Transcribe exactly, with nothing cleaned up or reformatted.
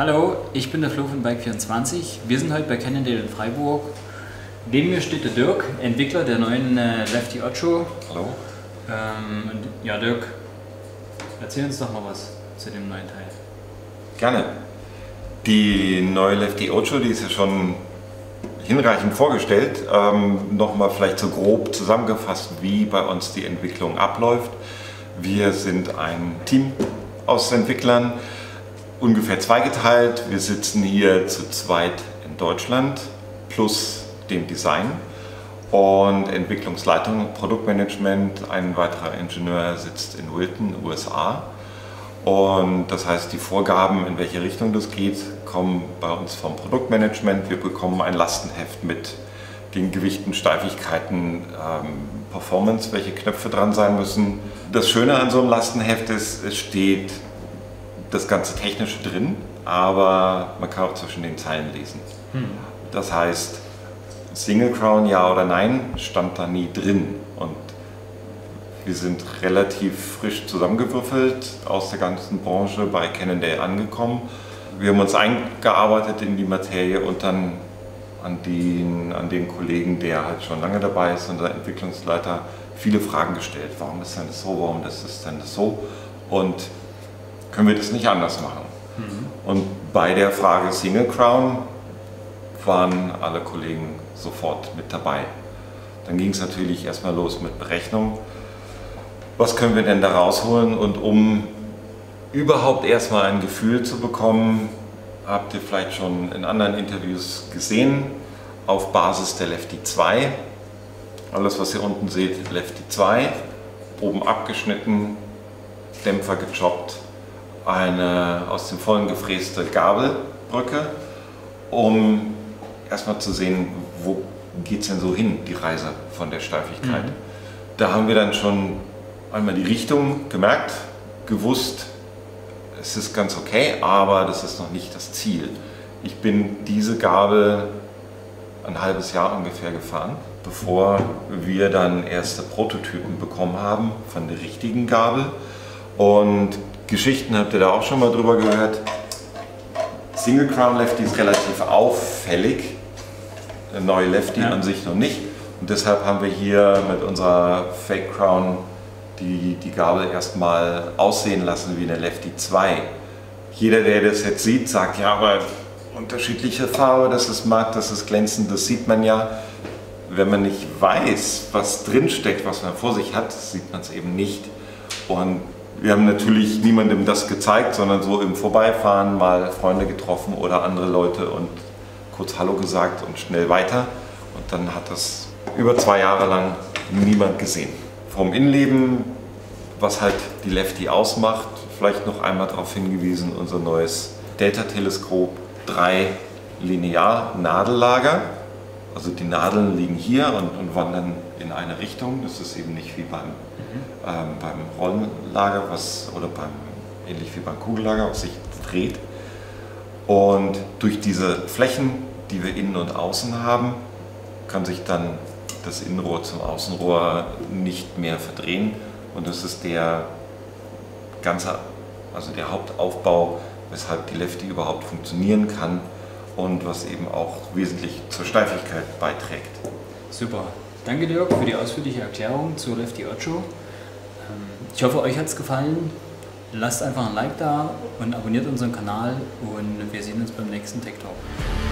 Hallo, ich bin der Flo von Bike vierundzwanzig. Wir sind heute bei Cannondale in Freiburg. Neben mir steht der Dirk, Entwickler der neuen äh, Lefty Ocho. Hallo. Ähm, und, ja, Dirk, erzähl uns doch mal was zu dem neuen Teil. Gerne. Die neue Lefty Ocho, die ist ja schon hinreichend vorgestellt. Ähm, Nochmal vielleicht so grob zusammengefasst, wie bei uns die Entwicklung abläuft. Wir sind ein Team aus Entwicklern, ungefähr zweigeteilt. Wir sitzen hier zu zweit in Deutschland plus dem Design und Entwicklungsleitung, Produktmanagement. Ein weiterer Ingenieur sitzt in Wilton, U S A. Und das heißt, die Vorgaben, in welche Richtung das geht, kommen bei uns vom Produktmanagement. Wir bekommen ein Lastenheft mit den Gewichten, Steifigkeiten, ähm, Performance, welche Knöpfe dran sein müssen. Das Schöne an so einem Lastenheft ist, es steht das ganze Technische drin, aber man kann auch zwischen den Zeilen lesen. Hm. Das heißt, Single Crown ja oder nein stand da nie drin. Und wir sind relativ frisch zusammengewürfelt aus der ganzen Branche bei Cannondale angekommen. Wir haben uns eingearbeitet in die Materie und dann an den, an den Kollegen, der halt schon lange dabei ist, unser Entwicklungsleiter, viele Fragen gestellt. Warum ist denn das so? Warum ist das denn das so? Und können wir das nicht anders machen? Mhm. Und bei der Frage Single Crown waren alle Kollegen sofort mit dabei. Dann ging es natürlich erstmal los mit Berechnung. Was können wir denn da rausholen? Und um überhaupt erstmal ein Gefühl zu bekommen, habt ihr vielleicht schon in anderen Interviews gesehen, auf Basis der Lefty zwei. Alles, was ihr unten seht, Lefty zwei, oben abgeschnitten, Dämpfer gechoppt, eine aus dem Vollen gefräste Gabelbrücke, um erstmal zu sehen, wo geht es denn so hin, die Reise von der Steifigkeit. Mhm. Da haben wir dann schon einmal die Richtung gemerkt, gewusst, es ist ganz okay, aber das ist noch nicht das Ziel. Ich bin diese Gabel ein halbes Jahr ungefähr gefahren, bevor wir dann erste Prototypen bekommen haben von der richtigen Gabel. Und Geschichten habt ihr da auch schon mal drüber gehört. Single Crown Lefty ist relativ auffällig, eine neue Lefty ja. an sich noch nicht. Und deshalb haben wir hier mit unserer Fake Crown die, die Gabel erstmal aussehen lassen wie eine Lefty zwei. Jeder, der das jetzt sieht, sagt, ja, aber unterschiedliche Farbe, das ist matt, das ist glänzend, das sieht man ja. Wenn man nicht weiß, was drinsteckt, was man vor sich hat, sieht man es eben nicht. Und wir haben natürlich niemandem das gezeigt, sondern so im Vorbeifahren mal Freunde getroffen oder andere Leute und kurz Hallo gesagt und schnell weiter. Und dann hat das über zwei Jahre lang niemand gesehen. Vom Innenleben, was halt die Lefty ausmacht, vielleicht noch einmal darauf hingewiesen, unser neues Delta-Teleskop, drei Linear-Nadellager. Also die Nadeln liegen hier und, und wandern in eine Richtung. Das ist eben nicht wie beim, mhm. ähm, beim Rollenlager was, oder beim, ähnlich wie beim Kugellager, was sich dreht. Und durch diese Flächen, die wir innen und außen haben, kann sich dann das Innenrohr zum Außenrohr nicht mehr verdrehen. Und das ist der ganze, also der Hauptaufbau, weshalb die Lefty überhaupt funktionieren kann und was eben auch wesentlich zur Steifigkeit beiträgt. Super. Danke Dirk für die ausführliche Erklärung zur Lefty Ocho. Ich hoffe, euch hat es gefallen. Lasst einfach ein Like da und abonniert unseren Kanal und wir sehen uns beim nächsten Tech Talk.